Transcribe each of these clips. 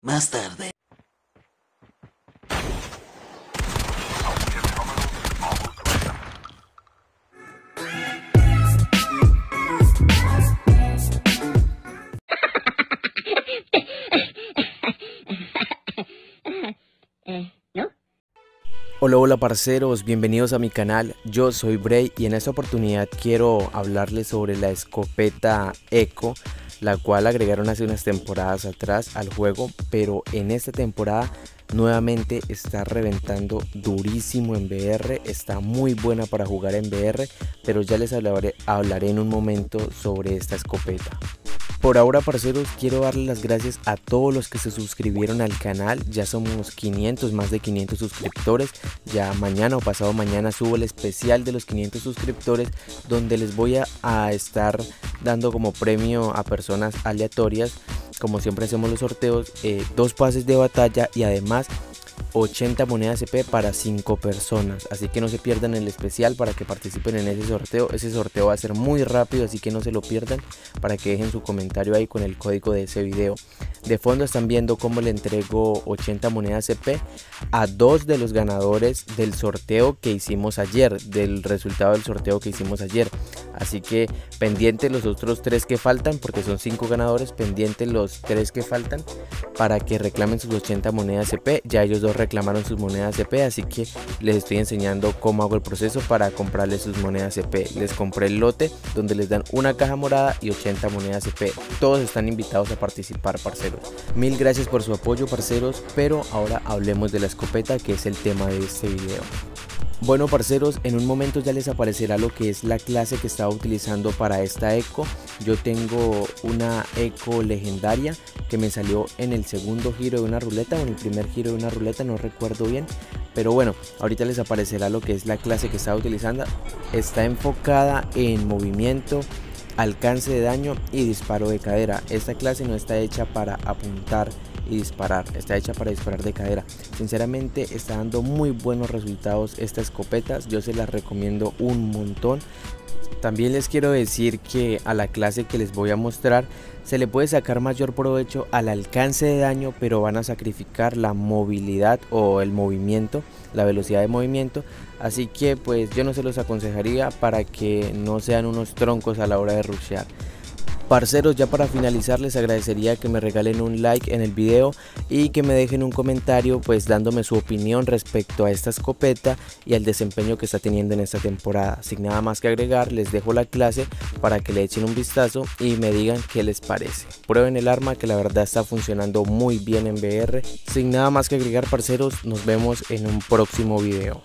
Más tarde. ¿No? Hola, hola parceros, bienvenidos a mi canal. Yo soy Bray y en esta oportunidad quiero hablarles sobre la escopeta Echo, la cual agregaron hace unas temporadas atrás al juego, pero en esta temporada nuevamente está reventando durísimo en VR. Está muy buena para jugar en VR, pero ya les hablaré en un momento sobre esta escopeta. Por ahora, parceros, quiero darles las gracias a todos los que se suscribieron al canal. Ya somos 500, más de 500 suscriptores. Ya mañana o pasado mañana subo el especial de los 500 suscriptores, donde les voy a estar dando como premio a personas aleatorias, como siempre hacemos los sorteos, 2 pases de batalla y además 80 monedas CP para 5 personas. Así que no se pierdan el especial para que participen en ese sorteo. Ese sorteo va a ser muy rápido, así que no se lo pierdan, para que dejen su comentario ahí con el código de ese video. De fondo están viendo cómo le entrego 80 monedas CP a 2 de los ganadores del sorteo que hicimos ayer, del resultado del sorteo que hicimos ayer. Así que pendientes los otros 3 que faltan, porque son 5 ganadores. Pendientes los 3 que faltan para que reclamen sus 80 monedas CP. Ya ellos dos reclamaron sus monedas CP, así que les estoy enseñando cómo hago el proceso para comprarles sus monedas CP. Les compré el lote donde les dan una caja morada y 80 monedas CP. Todos están invitados a participar, parceros. Mil gracias por su apoyo, parceros, pero ahora hablemos de la escopeta, que es el tema de este video. Bueno, parceros, en un momento ya les aparecerá lo que es la clase que estaba utilizando para esta Echo. Yo tengo una Echo legendaria que me salió en el segundo giro de una ruleta o en el primer giro de una ruleta, no recuerdo bien. Pero bueno, ahorita les aparecerá lo que es la clase que estaba utilizando. Está enfocada en movimiento, alcance de daño y disparo de cadera. Esta clase no está hecha para apuntar y disparar, está hecha para disparar de cadera. Sinceramente está dando muy buenos resultados esta escopeta, yo se las recomiendo un montón. También les quiero decir que a la clase que les voy a mostrar se le puede sacar mayor provecho al alcance de daño, pero van a sacrificar la movilidad o el movimiento, la velocidad de movimiento. Así que pues yo no se los aconsejaría para que no sean unos troncos a la hora de rushear. Parceros, ya para finalizar les agradecería que me regalen un like en el video y que me dejen un comentario pues dándome su opinión respecto a esta escopeta y al desempeño que está teniendo en esta temporada. Sin nada más que agregar, les dejo la clase para que le echen un vistazo y me digan qué les parece. Prueben el arma, que la verdad está funcionando muy bien en VR. Sin nada más que agregar, parceros, nos vemos en un próximo video.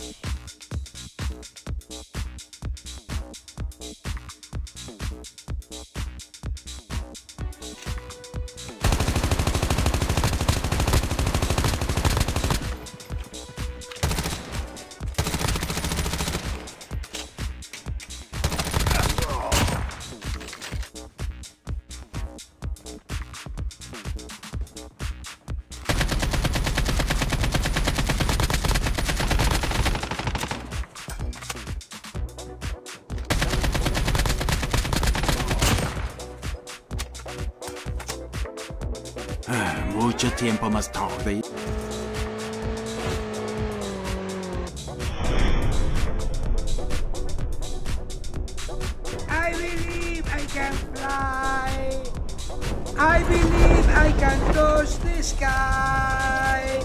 Mucho tiempo más tarde. I believe I can fly. I believe I can touch the sky.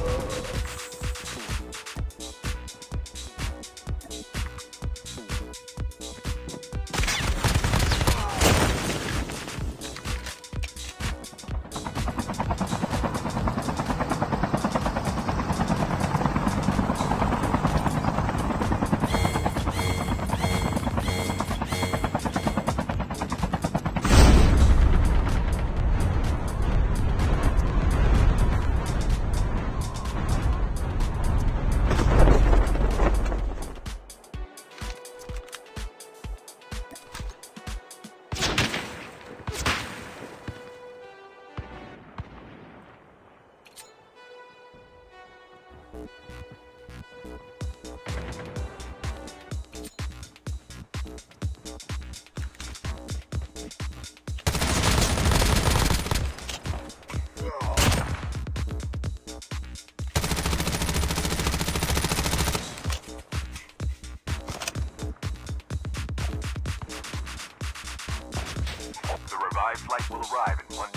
My flight will arrive in 1